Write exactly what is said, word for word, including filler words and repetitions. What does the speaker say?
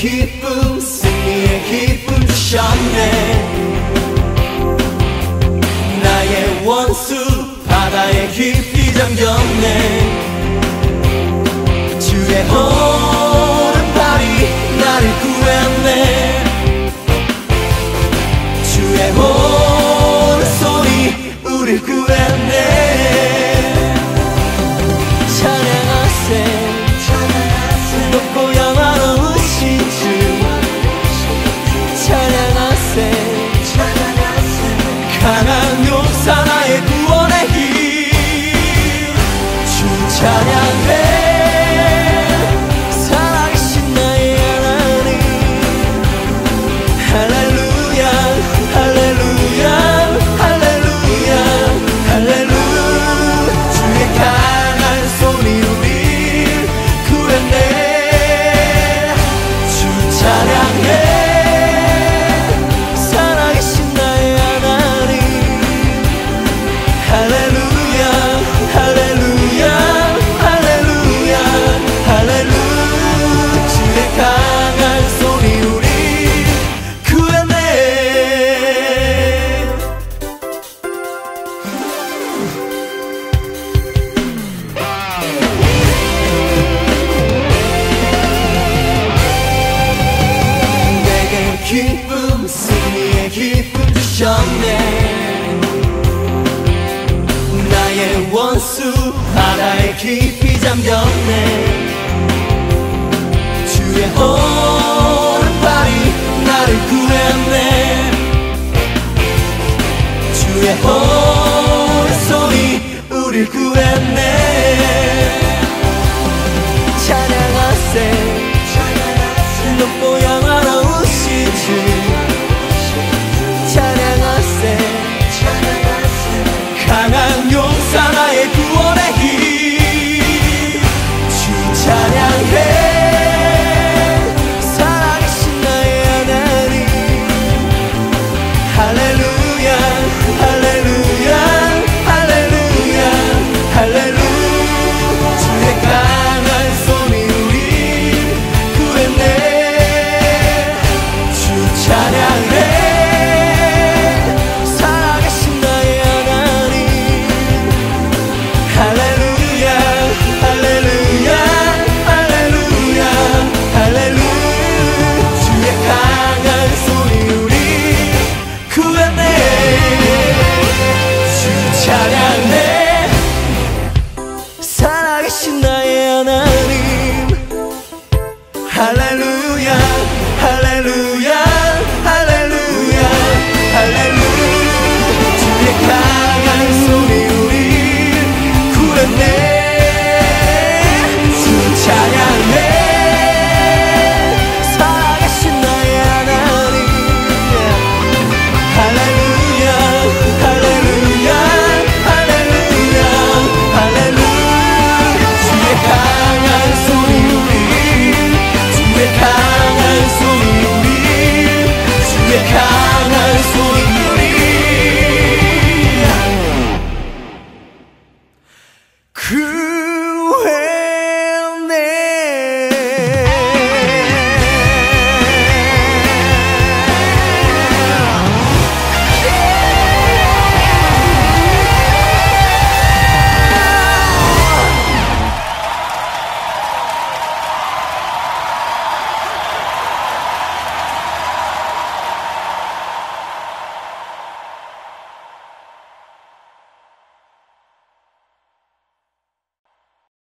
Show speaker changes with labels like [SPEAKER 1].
[SPEAKER 1] 기쁨 승리의 기쁨 주셨네. 나의 원수 바다에 깊이 잠겼네. 주의 오른팔이 나를 구했네. 주의 오른손이 우릴 구했네. 찬양하세 높고 영화로우신 주. 찬양하세 강한 용사 나의 구원의 힘. 주 찬양해 살아계신 나의 하나님. 할렐루야 할렐루야 할렐루야 할렐루야. 주의 강한 손이 우릴 구했네. 주 찬양해 살아계신 나의 하나님. 할렐루야 할렐루야 할렐루야 할렐루야. 주의 강한 손이 우릴 구했네. 내게 기쁨 승리의 기쁨 주셨네. 나의 원수 바다에 깊이 잠겼네. 주의 오른팔이 나를 구했네. 주의 오른손이 우릴 구했네.